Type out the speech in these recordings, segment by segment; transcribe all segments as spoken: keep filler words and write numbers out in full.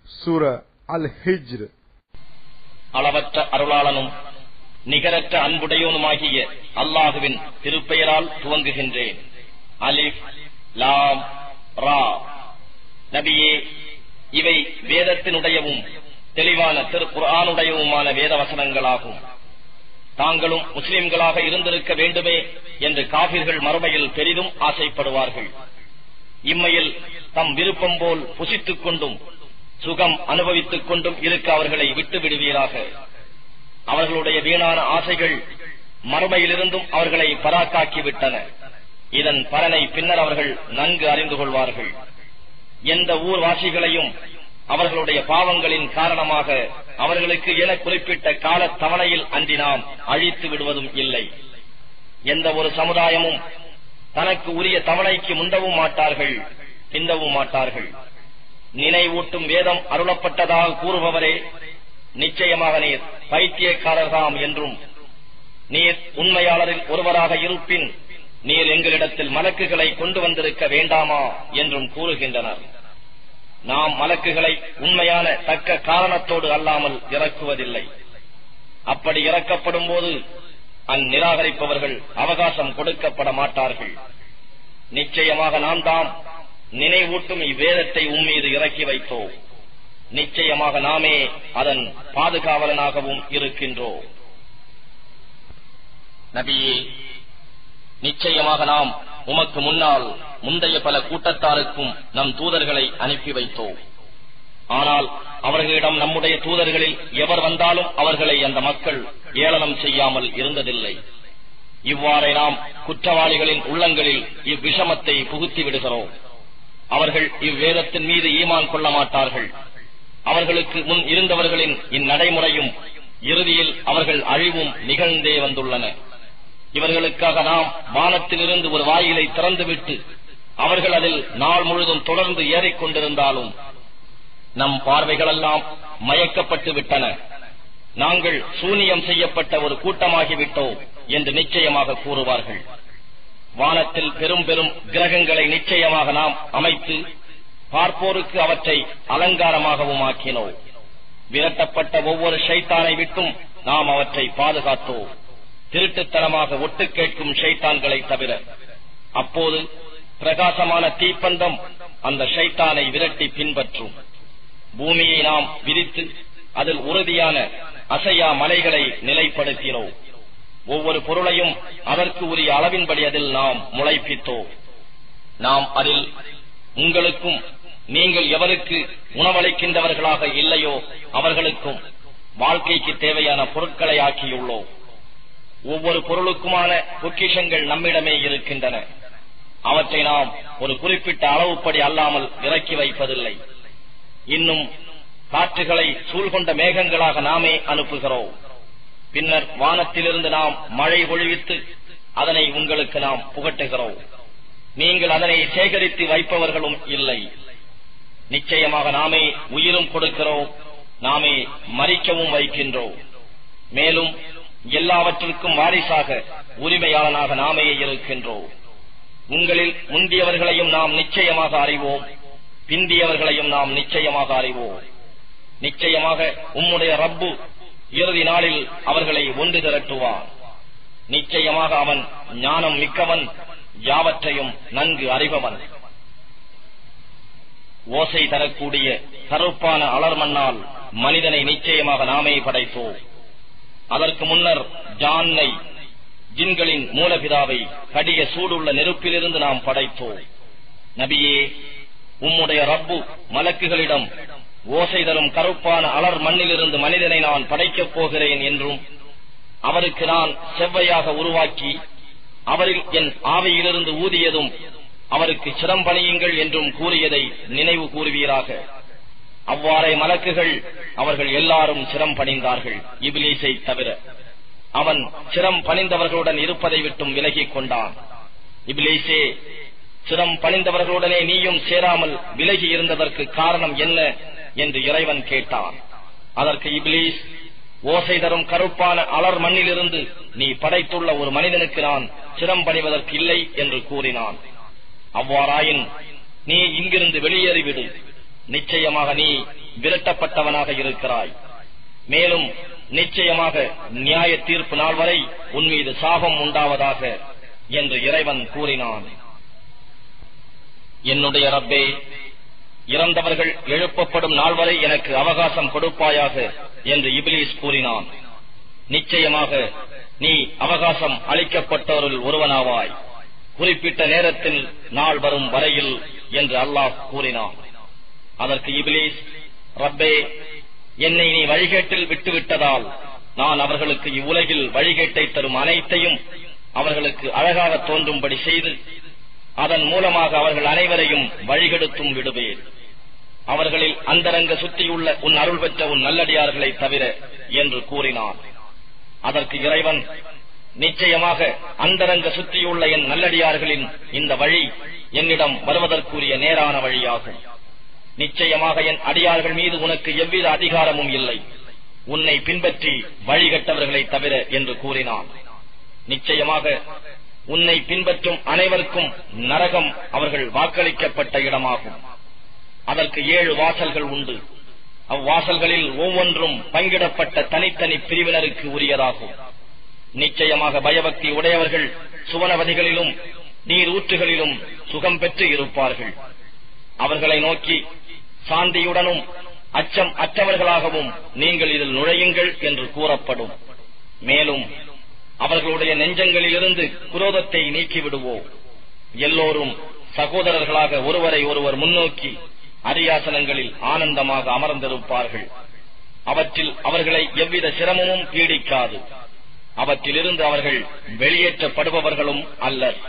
சூரா அல் ஹிஜ்ர். அளவற்ற அருளாளனும் நிகரற்ற அன்புடையோனுமாகிய அல்லாஹுவின் திருப்பெயரால் துவங்குகின்றேன். அலிஃப் லாம் ரா. நபியே, இவை வேதத்தினுடையவும் தெளிவான திருக்குர்ஆனுடையவுமான வேத வசனங்களாகும். தாங்களும் முஸ்லிம்களாக இருந்திருக்க வேண்டுமே என்று காபிர்கள் மறுமையில் பெரிதும் ஆசைப்படுவார்கள். இம்மையில் தம் விருப்பம் போல் புசித்துக் கொண்டும் சுகம் அனுபவித்துக் கொண்டும் இருக்க அவர்களை விட்டு விடுவீராக. அவர்களுடைய வீணான ஆசைகள் மறுமையிலிருந்தும் அவர்களை பராக்காக்கிவிட்டன. இதன் பலனை பின்னர் அவர்கள் நன்கு அறிந்து கொள்வார்கள். எந்த ஊர்வாசிகளையும் அவர்களுடைய பாவங்களின் காரணமாக அவர்களுக்கு என குறிப்பிட்ட கால தவணையில் அன்றி நாம் அழித்து விடுவதும் இல்லை. எந்த ஒரு சமுதாயமும் தனக்கு உரிய தவணைக்கு முந்தவும் மாட்டார்கள், பிந்தவும் மாட்டார்கள். நினைவூட்டும் வேதம் அருளப்பட்டதாக கூறுபவரே, நிச்சயமாக நீர் பைத்தியக்காரர்தாம் என்றும், நீர் உண்மையாளரில் ஒருவராக இருப்பின் நீர் எங்களிடத்தில் மலக்குகளை கொண்டு வந்திருக்க வேண்டாமா என்றும் கூறுகின்றனர். நாம் மலக்குகளை உண்மையான தக்க காரணத்தோடு அல்லாமல் இறக்குவதில்லை. அப்படி இறக்கப்படும் போது அந்நிராகரிப்பவர்கள் அவகாசம் கொடுக்கப்பட மாட்டார்கள். நிச்சயமாக நாம் தாம் நினைவூட்டும் இவ்வேதத்தை உம்மீது இறக்கி வைத்தோம். நிச்சயமாக நாமே அதன் பாதுகாவலனாகவும் இருக்கின்றோம். நபியே, நிச்சயமாக நாம் உமக்கு முன்னால் முந்தைய பல கூட்டத்தாருக்கும் நம் தூதர்களை அனுப்பி வைத்தோம். ஆனால் அவர்களிடம் நம்முடைய தூதர்களில் எவர் வந்தாலும் அவர்களை அந்த மக்கள் ஏளனம் செய்யாமல் இருந்ததில்லை. இவ்வாறே நாம் குற்றவாளிகளின் உள்ளங்களில் இவ்விஷமத்தை புகுத்தி விடுகிறோம். அவர்கள் இவ்வேதத்தின் மீது ஈமான் கொள்ள மாட்டார்கள். அவர்களுக்கு முன் இருந்தவர்களின் இந்நடைமுறையும் இறுதியில் அவர்கள் அழிவும் நிகழ்ந்தே வந்துள்ளன. இவர்களுக்காக நாம் வானத்திலிருந்து ஒரு வாயிலை திறந்துவிட்டு அவர்கள் அதில் நாள் முழுதும் தொடர்ந்து ஏறிக்கொண்டிருந்தாலும் நம் பார்வைகளெல்லாம் மயக்கப்பட்டு விட்டன. நாங்கள் சூனியம் செய்யப்பட்ட ஒரு கூட்டமாகிவிட்டோம் என்று நிச்சயமாக கூறுவார்கள். வானத்தில் பெரும் பெரும் கிரகங்களை நிச்சயமாக நாம் அமைத்து பார்ப்போருக்கு அவற்றை அலங்காரமாகவும் ஆக்கினோம். விரட்டப்பட்ட ஒவ்வொரு ஷைத்தானை விட்டும் நாம் அவற்றை பாதுகாத்தோம், திருட்டுத்தனமாக ஒட்டு கேட்கும் ஷைத்தான்களை தவிர. அப்போது பிரகாசமான தீப்பந்தம் அந்த ஷைத்தானை விரட்டி பின்பற்றும். பூமியை நாம் விரித்து அதில் உறுதியான அசையா மலைகளை நிலைப்படுத்தினோம். ஒவ்வொரு பொருளையும் அதற்கு உரிய அளவின்படி அதில் நாம் முளைப்பித்தோம். நாம் அதில் உங்களுக்கும் நீங்கள் எவருக்கு உணவளிக்கின்றவர்களாக இல்லையோ அவர்களுக்கும் வாழ்க்கைக்கு தேவையான பொருட்களை ஆக்கியுள்ளோம். ஒவ்வொரு பொருளுக்குமான பொக்கிஷங்கள் நம்மிடமே இருக்கின்றன. அவற்றை நாம் ஒரு குறிப்பிட்ட அளவுப்படி அல்லாமல் இறக்கி வைப்பதில்லை. இன்னும் காற்றுகளை சூழ்கொண்ட மேகங்களாக நாமே அனுப்புகிறோம். பின்னர் வானத்திலிருந்து நாம் மழை பொழிவித்து அதனை உங்களுக்கு நாம் புகட்டுகிறோம். நீங்கள் அதனை சேகரித்து வைப்பவர்களும் இல்லை. நிச்சயமாக நாமே உயிரும் கொடுக்கிறோம், நாமே மரிக்கவும் வைக்கின்றோம். மேலும் எல்லாவற்றிற்கும் வாரிசாக உரிமையாளனாக நாமே இருக்கின்றோம். உங்களில் முந்தியவர்களையும் நாம் நிச்சயமாக அறிவோம், பிந்தியவர்களையும் நாம் நிச்சயமாக அறிவோம். நிச்சயமாக உம்முடைய ரப்பு இறுதி நாளில் அவர்களை ஒன்று திரட்டுவான். நிச்சயமாக அவன் ஞானம் மிக்கவன், யாவற்றையும் நன்கு அறிபவன். ஓசை தரக்கூடிய கருப்பான அலர்மண்ணால் மனிதனை நிச்சயமாக நாமே படைத்தோம். அதற்கு முன்னர் ஜான்னை, ஜின்களின் மூலபிதாவை கடிய சூடுள்ள நெருப்பிலிருந்து நாம் படைத்தோம். நபியே, உம்முடைய ரப்பு மலக்குகளிடம் ஓசை தரும் கருப்பான அலர் மண்ணிலிருந்து மனிதனை நான் படைக்கப் போகிறேன் என்றும், அவருக்கு நான் செவ்வையாக உருவாக்கி அவரில் என் ஆவியிலிருந்து ஊதியதும் அவருக்கு சிரம்பணியுங்கள் என்றும் கூறியதை நினைவு கூறுவீராக. அவ்வாறே மலக்குகள் அவர்கள் எல்லாரும் சிரம் பணிந்தார்கள், இப்லீஸை தவிர. அவன் சிரம் பணிந்தவர்களுடன் இருப்பதை விட்டும் விலகிக் கொண்டான். இப்லீஸே, சிரம் பணிந்தவர்களுடனே நீயும் சேராமல் விலகி இருந்ததற்கு காரணம் என்ன என்று இறைவன் கேட்டான். அதற்கு இப்லீஸ், ஓசை தரும் கருப்பான அலர் மண்ணிலிருந்து நீ படைத்துள்ள ஒரு மனிதனுக்கு நான் சிரம் பணிவதற்கு இல்லை என்று கூறினான். அவ்வாறாயின் நீ இங்கிருந்து வெளியேறிவிடு. நிச்சயமாக நீ விரட்டப்பட்டவனாக இருக்கிறாய். மேலும் நிச்சயமாக நியாய தீர்ப்பு நாள் வரை உன் மீது சாபம் உண்டாவதாக என்று இறைவன் கூறினான். என்னுடைய ரப்பே, இறந்தவர்கள் எழுப்பப்படும் நாள் வரை எனக்கு அவகாசம் கொடுப்பாயாக என்று இப்லீஸ் கூறினான். நிச்சயமாக நீ அவகாசம் அளிக்கப்பட்டவரில் ஒருவனாவாய், குறிப்பிட்ட நேரத்தில் நாள் வரும் வரையில் என்று அல்லாஹ் கூறினான். அதற்கு இப்லீஸ், ரப்பே, என்னை நீ வழிகேட்டில் விட்டுவிட்டதால் நான் அவர்களுக்கு இவ்வுலகில் வழிகேட்டை தரும் அனைத்தையும் அவர்களுக்கு அழகாக தோன்றும்படி செய்து அதன் மூலமாக அவர்கள் அனைவரையும் வழிகெடுத்தும் விடுவேன். அவர்களில் அந்தரங்க சுற்றியுள்ள உன் அருள் பெற்ற உன் நல்லடியார்களை தவிர என்று கூறினான். அதற்கு இறைவன், நிச்சயமாக அந்தரங்க சுற்றியுள்ள என் நல்லடியார்களின் இந்த வழி என்னிடம் வருவதற்குரிய நேரான வழியாகும். நிச்சயமாக என் அடியார்கள் மீது உனக்கு எவ்வித அதிகாரமும் இல்லை, உன்னை பின்பற்றி வழிகட்டவர்களை தவிர என்று கூறினான். நிச்சயமாக உன்னை பின்பற்றும் அனைவருக்கும் நரகம் அவர்கள் வாக்களிக்கப்பட்ட இடமாகும். அதற்கு ஏழு வாசல்கள் உண்டு. அவ்வாசல்களில் ஒவ்வொன்றும் பங்கிடப்பட்ட தனித்தனி பிரிவினருக்கு உரியதாகும். நிச்சயமாக பயபக்தி உடையவர்கள் சுவனவதிகளிலும் நீர் ஊற்றுகளிலும் சுகம் பெற்று இருப்பார்கள். அவர்களை நோக்கி சாந்தியுடனும் அச்சம் அற்றவர்களாகவும் நீங்கள் இதில் நுழையுங்கள் என்று கூறப்படும். மேலும் அவர்களுடைய நெஞ்சங்களிலிருந்து குரோதத்தை நீக்கிவிடுவோம். எல்லோரும் சகோதரர்களாக ஒருவரை ஒருவர் முன்னோக்கி அரியாசனங்களில் ஆனந்தமாக அமர்ந்திருப்பார்கள். அவற்றில் அவர்களை எவ்வித சிரமமும் பீடிக்காது. அவற்றிலிருந்து அவர்கள் வெளியேற்றப்படுபவர்களும் அல்லர்.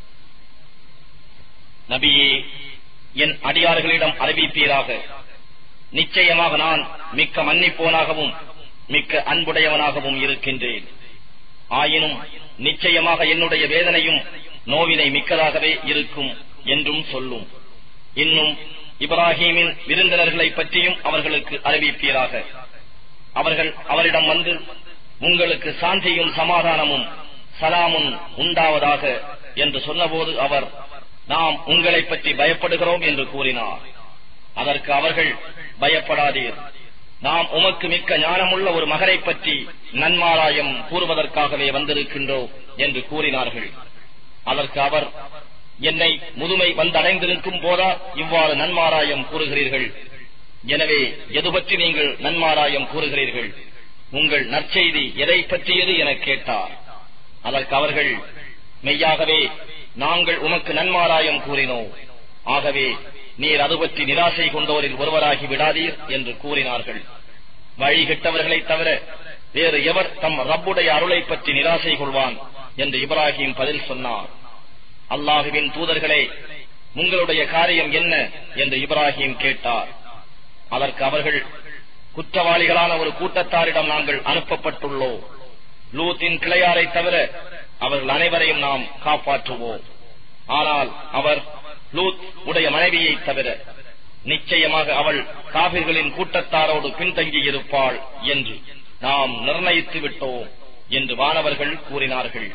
நபியே, என் அடியார்களிடம் அறிவிப்பீராக, நிச்சயமாக நான் மிக்க மன்னிப்போனாகவும் மிக்க அன்புடையவனாகவும் இருக்கின்றேன். ஆயினும் நிச்சயமாக என்னுடைய வேதனையும் நோவினை மிக்கதாகவே இருக்கும் என்றும் சொல்லும். இன்னும் இப்ராஹீமின் விருந்தினர்களை பற்றியும் அவர்களுக்கு அறிவிப்பீராக. அவர்கள் அவரிடம் வந்து, உங்களுக்கு சாந்தியும் சமாதானமும் சலாமும் உண்டாவதாக என்று சொன்னபோது அவர், நாம் உங்களை பற்றி பயப்படுகிறோம் என்று கூறினார். அதற்கு அவர்கள், பயப்படாதீர், நாம் உமக்கு மிக்க ஞானமுள்ள ஒரு மகனை பற்றி நன்மாராயம் கூறுவதற்காகவே வந்திருக்கின்றோம் என்று கூறினார்கள். அதற்கு அவர், என்னை முதுமை வந்தடைந்திருக்கும் போதா இவ்வாறு நன்மாராயம் கூறுகிறீர்கள்? எனவே எது பற்றி நீங்கள் நன்மாராயம் கூறுகிறீர்கள்? உங்கள் நற்செய்தி எதை பற்றியது என கேட்டார். அதற்கு அவர்கள், மெய்யாகவே நாங்கள் உமக்கு நன்மாராயம் கூறினோம். ஆகவே நீர் அது பற்றி நிராசை கொண்டோரில் ஒருவராகி விடாதீர் என்று கூறினார்கள். வழிகிட்டவர்களை தவிர வேறு எவர் தம் ரப்புடைய அருளை பற்றி நிராசை கொள்வான் என்று இப்ராஹிம் பதில் சொன்னார். அல்லாஹுவின் தூதர்களே, உங்களுடைய காரியம் என்ன என்று இப்ராஹிம் கேட்டார். அதற்கு அவர்கள், குற்றவாளிகளான ஒரு கூட்டத்தாரிடம் நாங்கள் அனுப்பப்பட்டுள்ளோம். லூத்தின் கிளையாரை தவிர அவர்கள் அனைவரையும் நாம் காப்பாற்றுவோம். ஆனால் அவர் லூத் உடைய மனைவியை தவிர நிச்சயமாக அவள் காபிர்களின் கூட்டத்தாரோடு பின்தங்கியிருப்பாள் என்று நாம் நிர்ணயித்து விட்டோம் என்று வானவர்கள் கூறினார்கள்.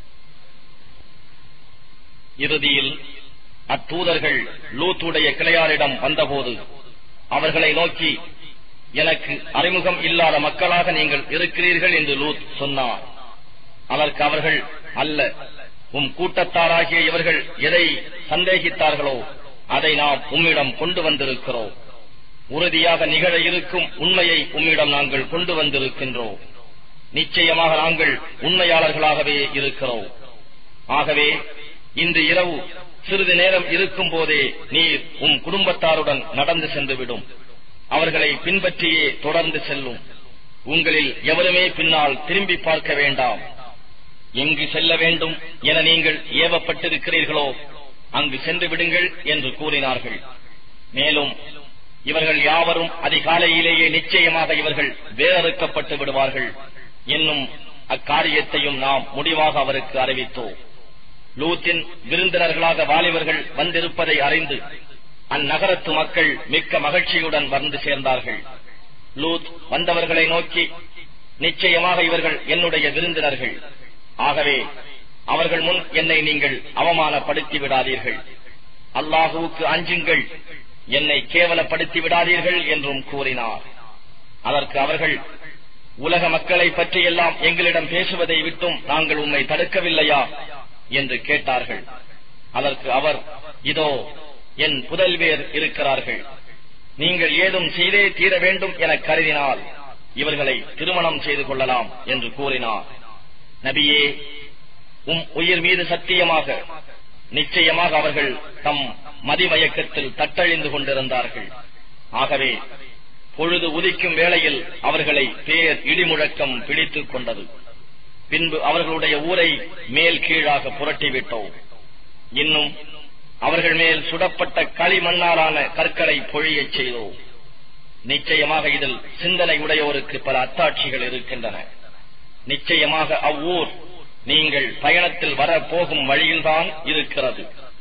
இறுதியில் அத்தூதர்கள் லூத்துடைய கிளையாரிடம் வந்தபோது அவர்களை நோக்கி, எனக்கு அறிமுகம் இல்லாத மக்களாக நீங்கள் இருக்கிறீர்கள் என்று லூத் சொன்னார். அதற்கு அவர்கள், அல்ல, உம் கூட்டத்தாராகிய இவர்கள் எதை சந்தேகித்தார்களோ அதை நாம் உம்மிடம் கொண்டு வந்திருக்கிறோம். உறுதியாக நிகழ இருக்கும் உண்மையை உம்மிடம் நாங்கள் கொண்டு வந்திருக்கின்றோம். நிச்சயமாக நாங்கள் உண்மையாளர்களாகவே இருக்கிறோம். ஆகவே இன்று இரவு சிறிது நேரம் இருக்கும் போதே நீர் உம் குடும்பத்தாருடன் நடந்து சென்றுவிடும். அவர்களை பின்பற்றியே தொடர்ந்து செல்லும். உங்களில் எவருமே பின்னால் திரும்பி பார்க்க வேண்டாம். எங்கு செல்ல வேண்டும் என நீங்கள் ஏவப்பட்டிருக்கிறீர்களோ அங்கு சென்று விடுங்கள் என்று கூறினார்கள். மேலும் இவர்கள் யாவரும் அதிகாலையிலேயே நிச்சயமாக இவர்கள் வேறறுக்கப்பட்டு விடுவார்கள் என்னும் அக்காரியத்தையும் நாம் முடிவாக அவருக்கு அறிவித்தோம். லூத்தின் விருந்தினர்களாக வாலிபர்கள் வந்திருப்பதை அறிந்து அந்நகரத்து மக்கள் மிக்க மகிழ்ச்சியுடன் வந்து சேர்ந்தார்கள். லூத் வந்தவர்களை நோக்கி, நிச்சயமாக இவர்கள் என்னுடைய விருந்தினர்கள். ஆகவே அவர்கள் முன் என்னை நீங்கள் அவமானப்படுத்தி விடாதீர்கள். அல்லாஹுவுக்கு அஞ்சுங்கள். என்னை கேவலப்படுத்தி விடாதீர்கள் என்றும் கூறினார். அதற்கு அவர்கள், உலக மக்களை பற்றியெல்லாம் எங்களிடம் பேசுவதை விட்டும் நாங்கள் உம்மை தடுக்கவில்லையா என்று கேட்டார்கள். அதற்கு அவர், இதோ என் புதல்வியர் இருக்கிறார்கள், நீங்கள் ஏதும் செய்தே தீர வேண்டும் என கருதினால் இவர்களை திருமணம் செய்து கொள்ளலாம் என்று கூறினார். நபியே, உம் உயிர் மீது சத்தியமாக, நிச்சயமாக அவர்கள் தம் மதிமயக்கத்தில் தட்டழிந்து கொண்டிருந்தார்கள். ஆகவே பொழுது உதிக்கும் வேளையில் அவர்களை பேர் இடிமுழக்கம் பிடித்துக் கொண்டது. பின்பு அவர்களுடைய ஊரை மேல் கீழாக புரட்டிவிட்டோம். இன்னும் அவர்கள் மேல் சுடப்பட்ட களிமண்ணாலான கற்களை பொழியச் செய்தோம். நிச்சயமாக இதில் சிந்தனை உடையோருக்கு பல அத்தாட்சிகள் இருக்கின்றன. நிச்சயமாக அவ்வூர் நீங்கள் பயணத்தில் வரப்போகும் வழியில்தான் இருக்கிறது.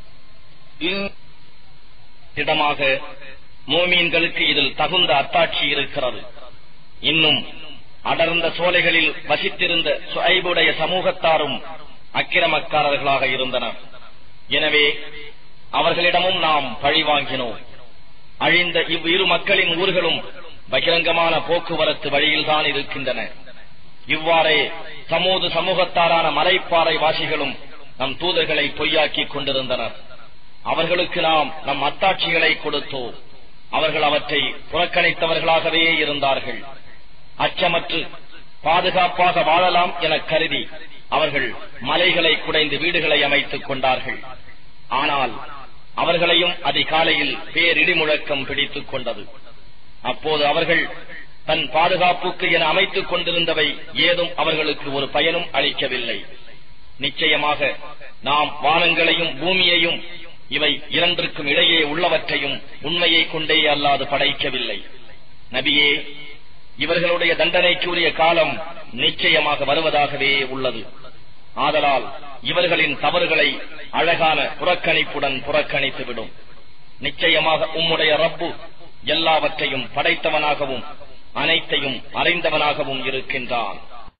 இடமாக மோமீன்களுக்கு இதில் தகுந்த அத்தாட்சி இருக்கிறது. இன்னும் அடர்ந்த சோலைகளில் வசித்திருந்த சுஐபுடைய சமூகத்தாரும் அக்கிரமக்காரர்களாக இருந்தனர். எனவே அவர்களிடமும் நாம் பழிவாங்கினோம். அழிந்த இவ்விரு மக்களின் ஊர்களும் பகிரங்கமான போக்குவரத்து வழியில்தான் இருக்கின்றன. இவ்வாறே சமூது சமூகத்தாரான மலைப்பாறை வாசிகளும் நம் தூதர்களை பொய்யாக்கிக் கொண்டிருந்தனர். அவர்களுக்கு நாம் நம் அத்தாட்சிகளை கொடுத்தோம். அவர்கள் அவற்றை புறக்கணித்தவர்களாகவே இருந்தார்கள். அச்சமற்று பாதுகாப்பாக வாழலாம் என கருதி அவர்கள் மலைகளை குடைந்து வீடுகளை அமைத்துக் கொண்டார்கள். ஆனால் அவர்களையும் அதிகாலையில் பேரிடிமுழக்கம் பிடித்துக் கொண்டது. அப்போது அவர்கள் தன் பாதுகாப்புக்கு என அமைத்துக் கொண்டிருந்தவை ஏதும் அவர்களுக்கு ஒரு பயனும் அளிக்கவில்லை. நிச்சயமாக நாம் வானங்களையும் பூமியையும் இவை இரண்டிற்கும் இடையே உள்ளவற்றையும் உண்மையை கொண்டே அல்லாது படைக்கவில்லை. நபியே, இவர்களுடைய தண்டனைக்குரிய காலம் நிச்சயமாக வருவதாகவே உள்ளது. ஆதலால் இவர்களின் தவறுகளை அழகான புறக்கணிப்புடன் புறக்கணித்துவிடும். நிச்சயமாக உம்முடைய ரப்பு எல்லாவற்றையும் படைத்தவனாகவும் அனைத்தையும் அறிந்தவனாகவும் இருக்கின்றான்.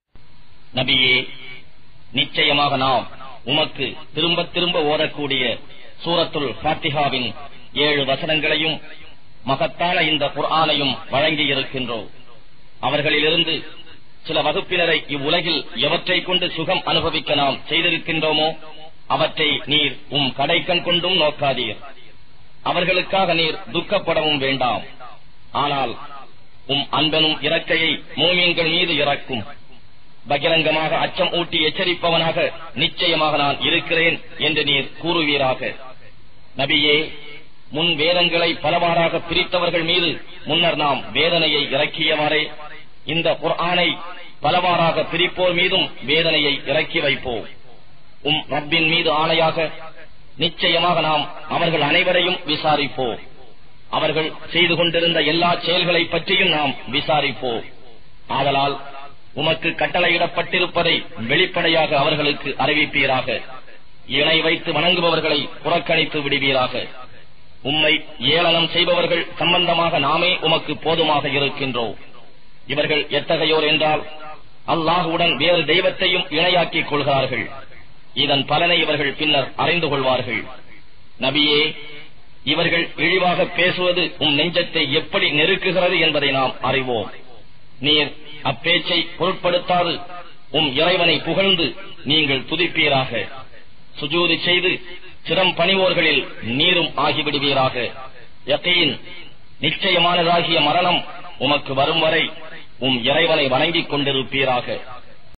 நபியே, நிச்சயமாக நாம் உமக்கு திரும்ப திரும்ப ஓதக்கூடிய சூரத்துல் ஃபாத்திஹாவின் ஏழு வசனங்களையும் மகத்தான இந்த குர்ஆனையும் வழங்கியிருக்கின்றோம். அவர்களிலிருந்து சில வகுப்பினரை இவ்வுலகில் எவற்றை கொண்டு சுகம் அனுபவிக்க நாம் செய்திருக்கின்றோமோ அவற்றை நீர் உம் கடைக்கண் கொண்டும் நோக்காதீர். அவர்களுக்காக நீர் துக்கப்படவும் வேண்டாம். ஆனால் உம் அன்பனும் இரக்கையை மோமீன்கள் மீது இறக்கும். பகிரங்கமாக அச்சம் ஊட்டி எச்சரிப்பவனாக நிச்சயமாக நான் இருக்கிறேன் என்று நீர் கூறுவீராக. நபியே, முன் வேதங்களை பலவாறாக பிரித்தவர்கள் மீது முன்னர் நாம் வேதனையை இறக்கியவாறே இந்த குர்ஆனை பலவாறாக பிரிப்போர் மீதும் வேதனையை இறக்கி வைப்போம். உம் ரப்பின் மீது ஆணையாக நிச்சயமாக நாம் அவர்கள் அனைவரையும் விசாரிப்போம். அவர்கள் செய்து கொண்டிருந்த எல்லா செயல்களை பற்றியும் நாம் விசாரிப்போம். ஆதலால் உமக்கு கட்டளையிடப்பட்டிருப்பதை வெளிப்படையாக அவர்களுக்கு அறிவிப்பீராக. இணை வைத்து வணங்குபவர்களை புறக்கணித்து விடுவீராக. உம்மை ஏளனம் செய்பவர்கள் சம்பந்தமாக நாமே உமக்கு போதுமாக இருக்கின்றோம். இவர்கள் எத்தகையோர் என்றால் அல்லாஹுடன் வேறு தெய்வத்தையும் இணையாக்கிக் கொள்கிறார்கள். இதன் பலனை இவர்கள் பின்னர் அறிந்து கொள்வார்கள். நபியே, இவர்கள் இழிவாக பேசுவது உம் நெஞ்சத்தை எப்படி நெருக்குகிறது என்பதை நாம் அறிவோம். நீர் அப்பேச்சை பொருட்படுத்தாது உம் இறைவனை புகழ்ந்து நீங்கள் துதிப்பீராக. சுஜூதி செய்து சிரம் பணிவோர்களில் நீரும் ஆகிவிடுவீராக. யகீன், நிச்சயமானதாகிய மரணம் உமக்கு வரும் வரை உம் இறைவனை வணங்கிக் கொண்டிருப்பீராக.